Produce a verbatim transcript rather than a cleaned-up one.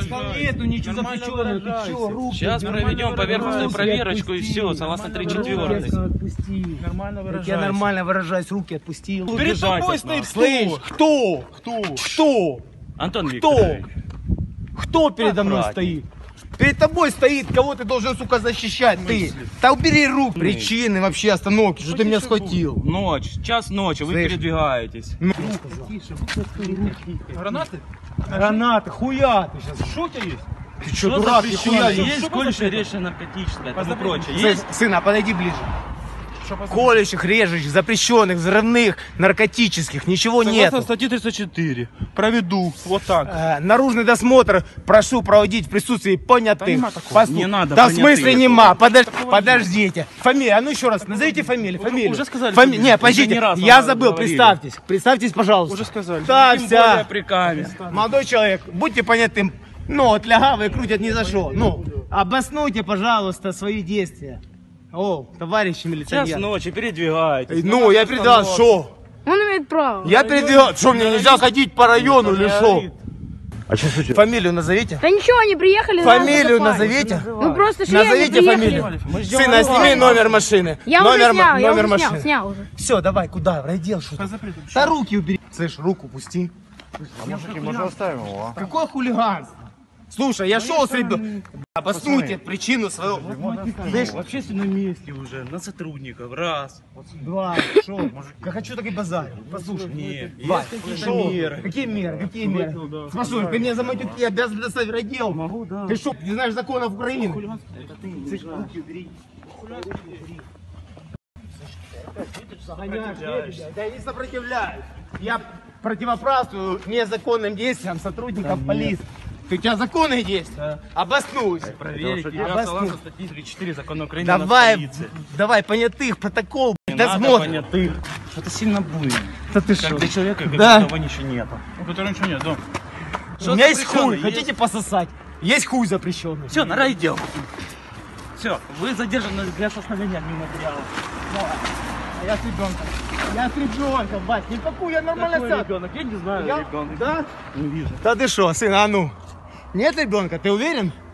Там нету ничего запрещенного, ты чё, руки. Сейчас проведем поверхностную проверочку и все, согласно три четвёртый. Нормально выражаюсь. Я нормально выражаюсь, руки отпустил. Перед тобой стоит Слышь, кто? Кто? Кто? Антон Кто? Викторович. Кто передо мной стоит? Перед тобой стоит, кого ты должен, сука, защищать, ты. Да убери руки. Причины вообще остановки, что ты меня схватил. Ночь, час ночи, вы Слышь. передвигаетесь. Гранаты? Гранаты, хуя ты сейчас. Что у тебя есть? Ты что, дурак, нихуя есть? Есть колющее, режущее, наркотическое, тому прочее. Сын, Есть? сына, подойди ближе. Колющих, режущих, запрещенных, взрывных, наркотических, ничего нет. Согласно статье тридцать четыре. Проведу. Вот так. Э, наружный досмотр прошу проводить в присутствии понятых. нема такого. Послуг. Не надо Да в понятых. смысле нема? Подож... Подождите. Фамилия, а ну еще раз, назовите фамилию. фамилию. уже сказали Фами... фамилию. Не, Уже подождите, не раз я вам забыл, говорили. представьтесь. Представьтесь, пожалуйста. Уже сказали. Да, Тем более вся. при камере. Молодой человек, будьте понятым. Ну, от лягавые крутят ни за что. Ну, обоснуйте, пожалуйста, свои действия. О, товарищи Час милиционеры. ночи, передвигайтесь. Ну, я передал, что? Он имеет право. Я передвигал. Что, мне нельзя ходить по району или что? А что случилось? Фамилию назовите. Да ничего, они приехали. Фамилию нас закопали. назовите. Ну просто шли, они Назовите приехали. фамилию. Сына, сними номер машины. Я номер, уже снял, я номер уже снял, машины. снял уже. Все, давай, куда? Раздел что-то. Да руки убери. Слышь, руку пусти. Может оставим его, а? Какое хулиганство? Слушай, я шел с ребенком. Обоснуйте причину своего. Слышь, в общественном месте уже, на сотрудников, раз. Два, шо? Как хочу, так и базарь. Послушай. Нет, Вань, есть какие-то шо? меры. Какие меры? Какие меры? Послушай, ты меня за матюки обязан доставить в отдел. Могу, да. Ты что, не знаешь законов Украины? Слышь, руки убери. Да я не сопротивляюсь. Я противопоставляю незаконным действиям сотрудников полиции. Ты у тебя законные действия? Обоснуйся. Проверить тебя Обоснуй. согласно статье тридцать четыре закона Украины о Давай, полиции. давай, понятых, протокол, Не надо досмотр. понятых. Что-то сильно буйно. Да ты Как что? для человека, как Да. будто того ничего нету. У которого ничего нет, да. У меня есть запрещенный? хуй, Есть? хотите пососать? Есть хуй запрещенный. Все, на райдел. Все, вы задержаны для составления админматериала. А я с ребенком. Я с ребенком, бать, не пакуй, я нормально Какой сяду. ребенок? Я не знаю Я- ребенка. Да? Не вижу. Да ты что, сын, а ну? Нет ребенка, ты уверен?